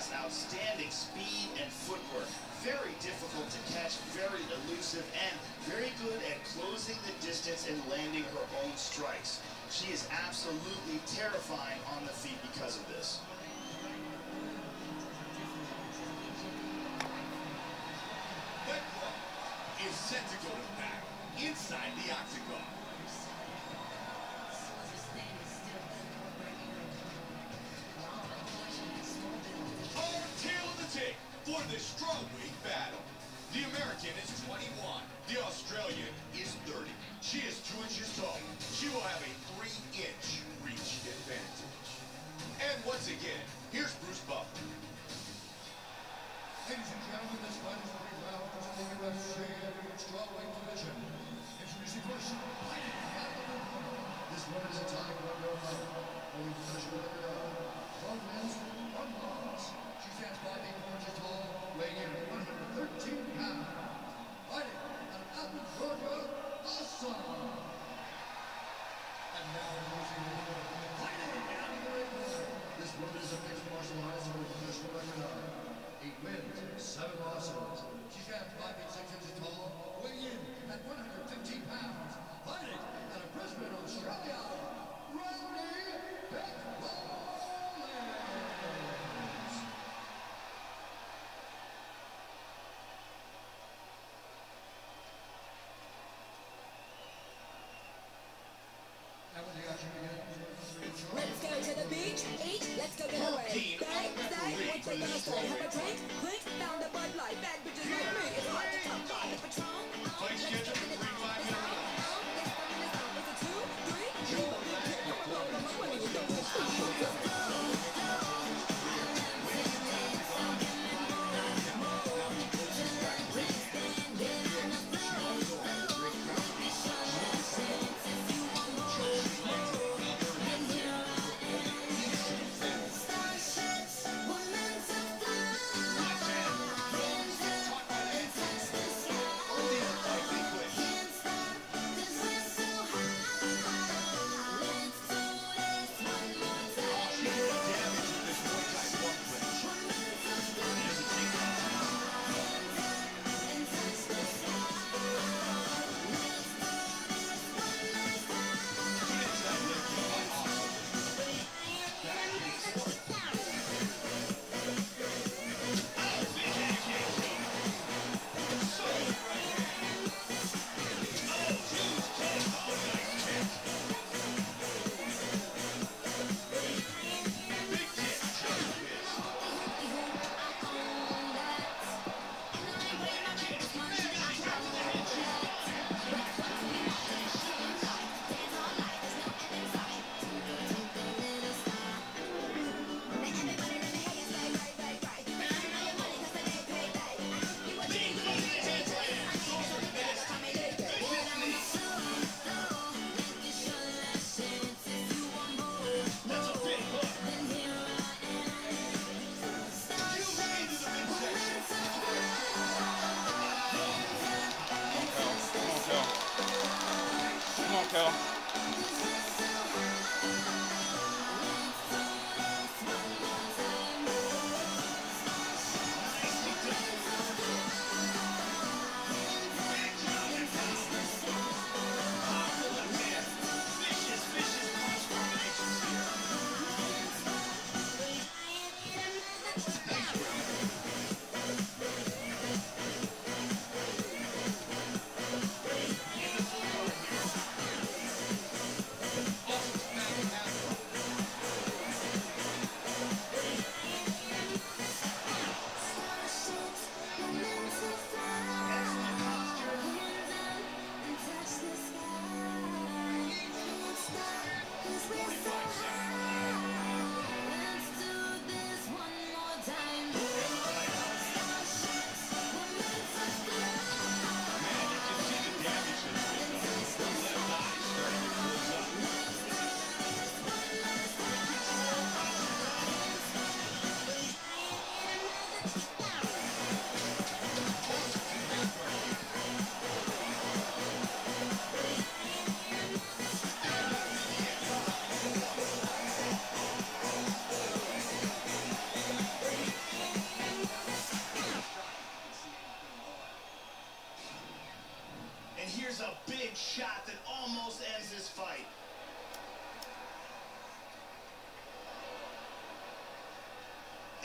has outstanding speed and footwork. Very difficult to catch, very elusive, and very good at closing the distance and landing her own strikes. She is absolutely terrifying on the feet because of this. That club is set to go to battle inside the octagon. Our tale of the tape for this strawweight battle. The American is 21. The Australian is 30. She is 2 inches tall. She will have a 3-inch reach advantage. And once again, here's Bruce Buffer. Ladies and gentlemen, this fight is 3 rounds in the UFC strawweight division. Introducing first, this one is a time winner fight. Only professional record of 12 wins, 1 loss. She stands 5 feet 4 inches tall, weighing in at 113 pounds. Fighting out of Athens, Georgia, awesome. And now losing the fighting out of the ring. This woman is a mixed martial artist with a professional record of 8 wins, 7 losses. She stands 5 feet 6 inches tall, weighing in at 115 pounds. Fighting out of Brisbane, Australia, Let's go to the beach, eat, let's go get away. Stay, what they gonna say? Have a drink, click, found a Bud Light. Bad bitches like me, it's hard to come by the Patron. Fight schedule 3 5-minute. Is it 2, 3? You a big kid, come on, roll on my money, you don't stop.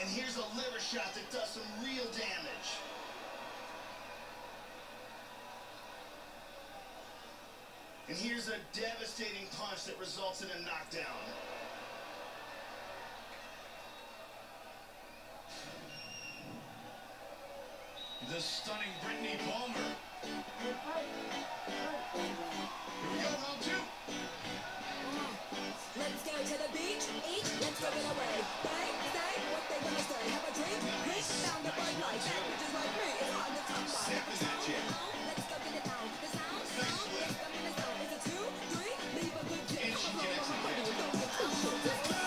And here's a liver shot that does some real damage. And here's a devastating punch that results in a knockdown. The stunning Brittany Palmer. Here we go, round two. Let's go to the beach, eat, let's go get away. They say what they gonna say. Have a drink, drink, found a Bud Light. Bad bitches like me, it's hard to come by. Sipping that chick. Let's go get it down. The sound, let's go get it down. Is it 2, 3? Leave a good tip. And she Come connects on, again. you don't get too shit. Let's go.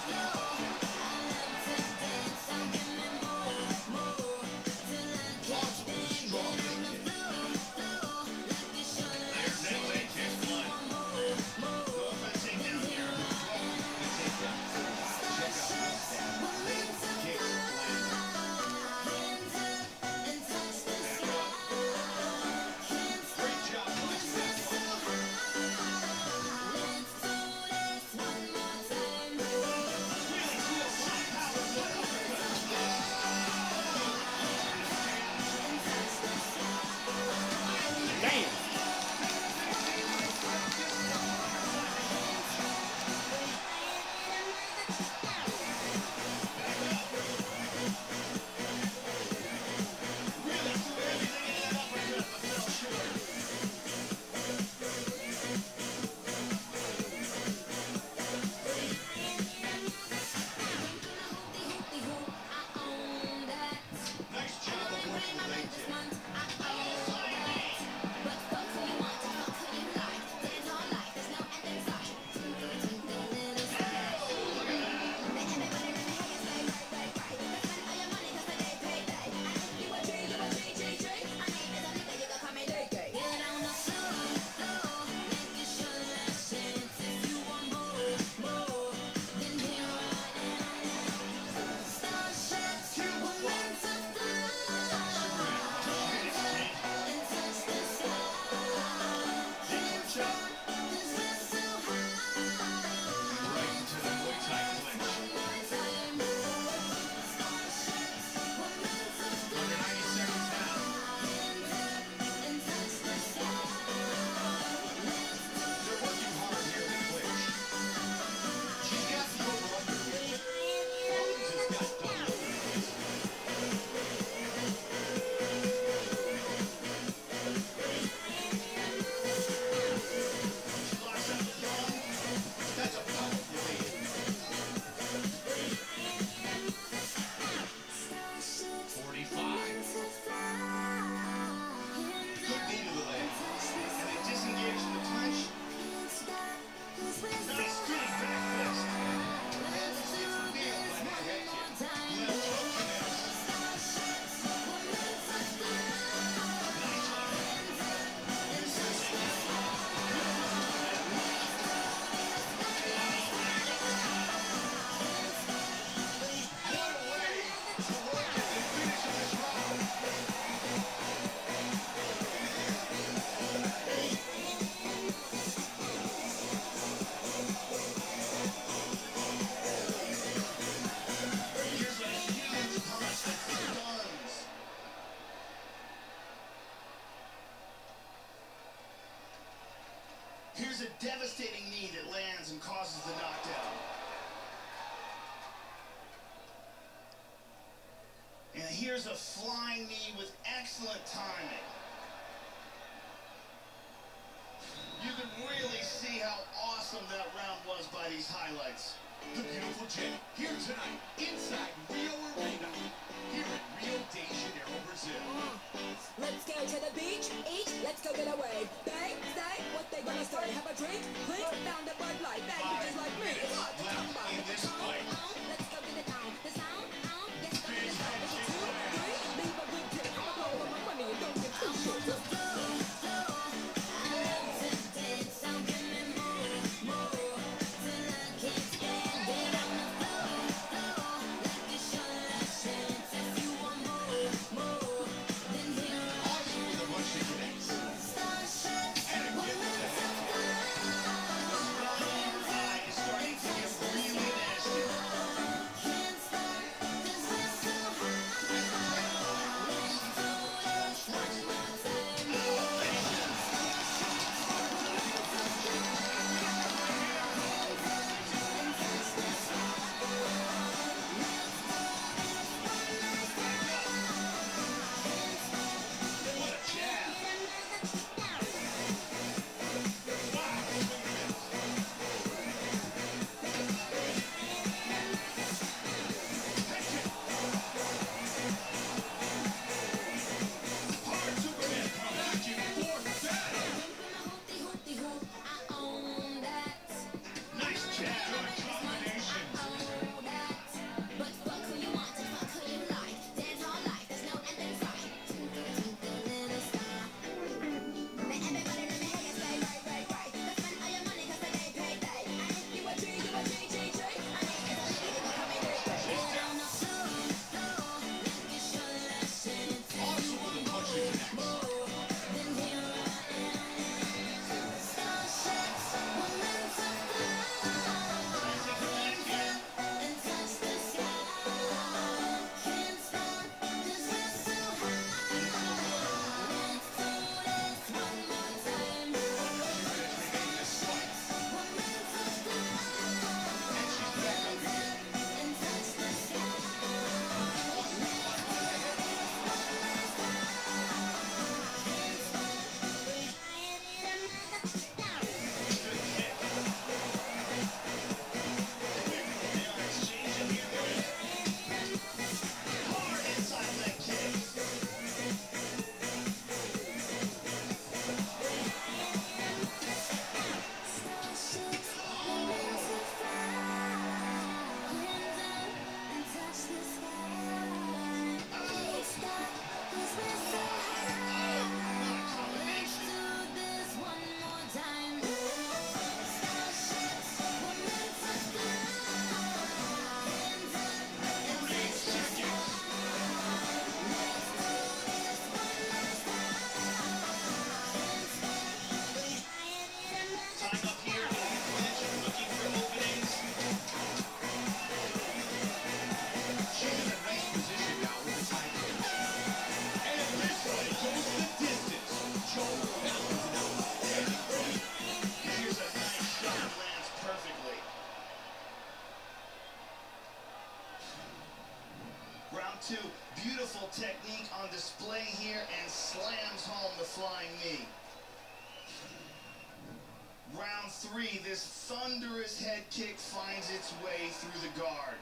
Here's a devastating knee that lands and causes the knockdown. And here's a flying knee with excellent timing. You can really see how awesome that round was by these highlights. The beautiful J here tonight inside Rio Arena here in Rio de Janeiro, Brazil. Let's go to the beach, eat, let's go get away. They say what they gonna say. Have a drink, drink, found a Bud Light. Bad bitches like me, it's hard to come by. In this fight. Let's go get it down. The sound, let's go get it down. Is it 2, 3? Leave a good tip. I'ma blow all my money and don't get too shit. Let's go. Is starting to get really WiLd. Beautiful technique on display here and slams home the flying knee. Round 3, this thunderous head kick finds its way through the guard.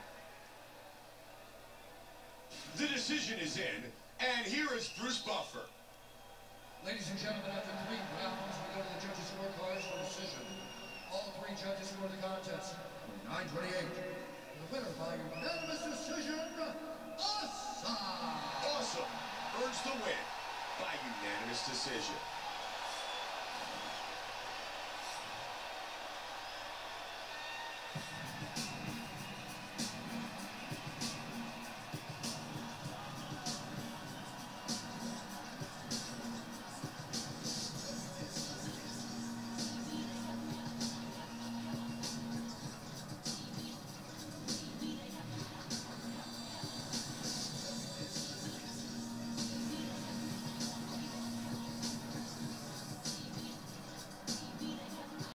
The decision is in, and here is Bruce Buffer. Ladies and gentlemen, after 3 rounds, we go to the judges' scorecards for decision. All 3 judges score the contest. 9-28. The winner by unanimous decision, Awesome! Awesome earns the win by unanimous decision.